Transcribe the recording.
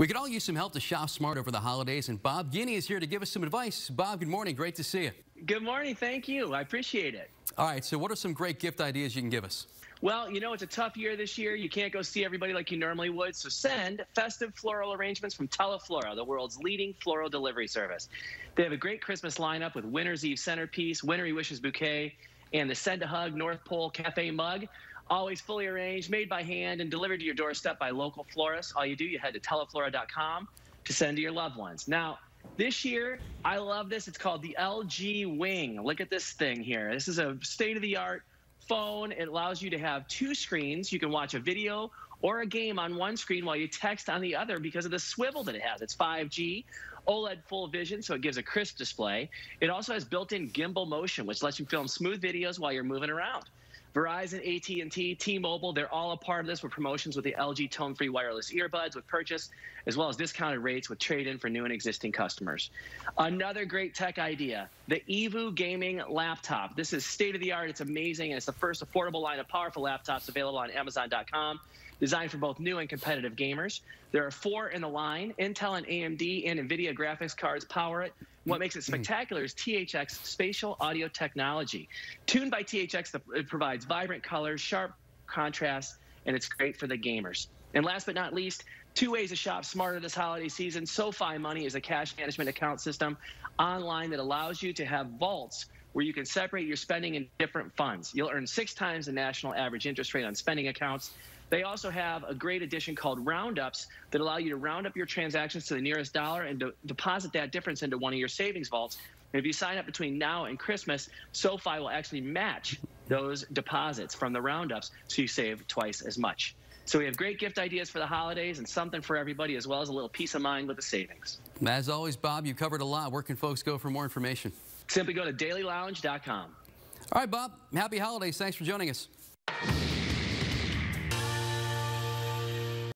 We could all use some help to shop smart over the holidays, and Bob Guiney is here to give us some advice. Bob, good morning. Great to see you. Good morning. Thank you. I appreciate it. All right, so what are some great gift ideas you can give us? Well, you know, it's a tough year this year. You can't go see everybody like you normally would, so send festive floral arrangements from Teleflora, the world's leading floral delivery service. They have a great Christmas lineup with Winter's Eve centerpiece, Wintry Wishes bouquet, and the Send a Hug North Pole Cafe mug. Always fully arranged, made by hand, and delivered to your doorstep by local florists. All you do, you head to teleflora.com to send to your loved ones. Now, this year, I love this. It's called the LG Wing. Look at this thing here. This is a state-of-the-art phone. It allows you to have two screens. You can watch a video or a game on one screen while you text on the other because of the swivel that it has. It's 5G, OLED full vision, so it gives a crisp display. It also has built-in gimbal motion, which lets you film smooth videos while you're moving around. Verizon, AT&T, T-Mobile, they're all a part of this with promotions with the LG tone-free wireless earbuds with purchase, as well as discounted rates with trade-in for new and existing customers. Another great tech idea, the EVOO gaming laptop. This is state-of-the-art. It's amazing, and it's the first affordable line of powerful laptops available on Amazon.com, designed for both new and competitive gamers. There are 4 in the line. Intel and AMD and NVIDIA graphics cards power it. What makes it spectacular is THX spatial audio technology. Tuned by THX, it provides vibrant colors, sharp contrast, and it's great for the gamers. And last but not least, 2 ways to shop smarter this holiday season. SoFi Money is a cash management account system online that allows you to have vaults where you can separate your spending in different funds. You'll earn 6 times the national average interest rate on spending accounts. They also have a great addition called Roundups that allow you to round up your transactions to the nearest dollar and deposit that difference into one of your savings vaults. And if you sign up between now and Christmas, SoFi will actually match those deposits from the Roundups, so you save twice as much. So we have great gift ideas for the holidays and something for everybody, as well as a little peace of mind with the savings. As always, Bob, you covered a lot. Where can folks go for more information? Simply go to dailylounge.com. All right, Bob. Happy holidays. Thanks for joining us.